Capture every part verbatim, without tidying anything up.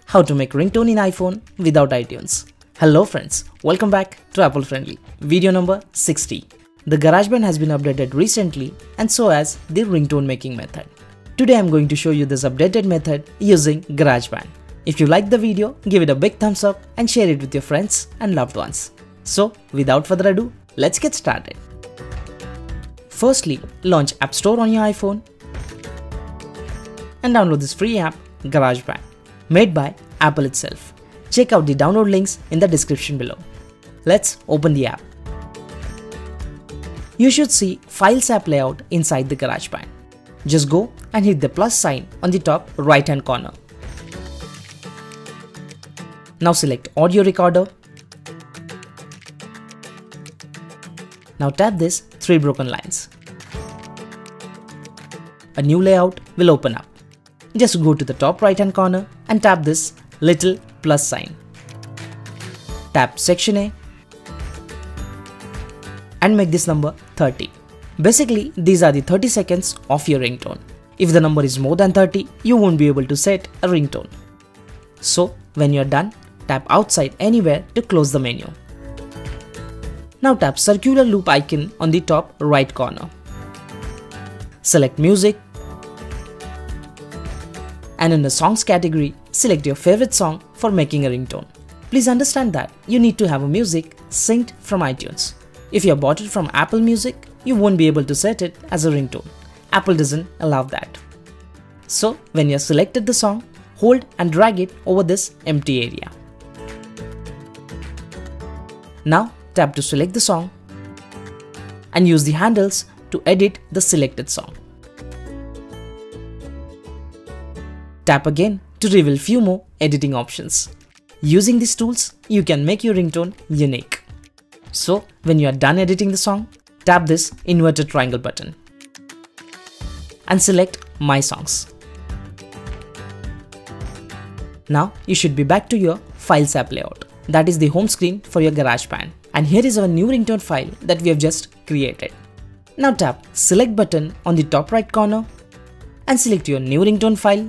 how to make ringtone in iPhone without iTunes. Hello friends, welcome back to Apple Friendly, video number sixty. The GarageBand has been updated recently and so has the ringtone making method. Today I'm going to show you this updated method using GarageBand. If you like the video, give it a big thumbs up and share it with your friends and loved ones. So without further ado, let's get started. Firstly, launch App Store on your iPhone and download this free app, GarageBand, made by Apple itself. Check out the download links in the description below. Let's open the app. You should see Files app layout inside the GarageBand. Just go and hit the plus sign on the top right hand corner. Now select Audio Recorder. Now tap this three broken lines. A new layout will open up. Just go to the top right hand corner and tap this little plus sign. Tap Section A and make this number thirty. Basically, these are the thirty seconds of your ringtone. If the number is more than thirty, you won't be able to set a ringtone. So when you're done, tap outside anywhere to close the menu. Now tap circular loop icon on the top right corner. Select Music and in the Songs category, select your favorite song for making a ringtone. Please understand that you need to have a music synced from iTunes. If you have bought it from Apple Music, you won't be able to set it as a ringtone. Apple doesn't allow that. So when you have selected the song, hold and drag it over this empty area. Now tap to select the song and use the handles to edit the selected song. Tap again to reveal few more editing options. Using these tools, you can make your ringtone unique. So when you are done editing the song, tap this inverted triangle button and select My Songs. Now you should be back to your Files app layout. That is the home screen for your GarageBand. And here is our new ringtone file that we have just created. Now tap Select button on the top right corner and select your new ringtone file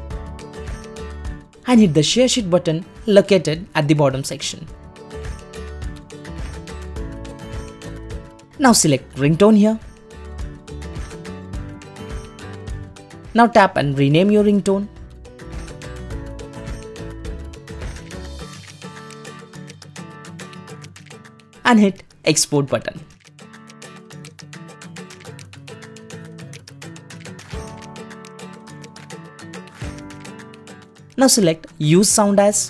and hit the Share Sheet button located at the bottom section. Now select Ringtone here. Now tap and rename your ringtone. And hit Export button. Now select Use Sound As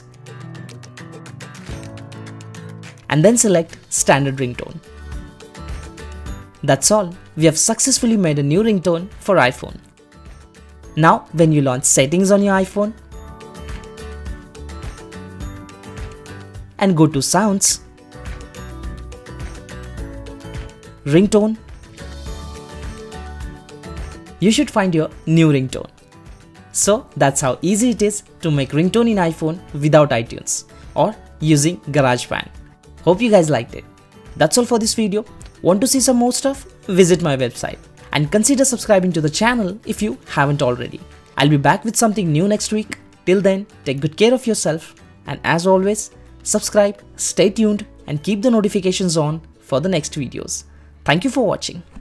and then select Standard Ringtone. That's all. We have successfully made a new ringtone for iPhone. Now when you launch Settings on your iPhone and go to Sounds, Ringtone, you should find your new ringtone. So that's how easy it is to make ringtone in iPhone without iTunes or using GarageBand. Hope you guys liked it. That's all for this video. Want to see some more stuff? Visit my website and consider subscribing to the channel if you haven't already. I'll be back with something new next week. Till then, take good care of yourself and as always, subscribe, stay tuned and keep the notifications on for the next videos. Thank you for watching.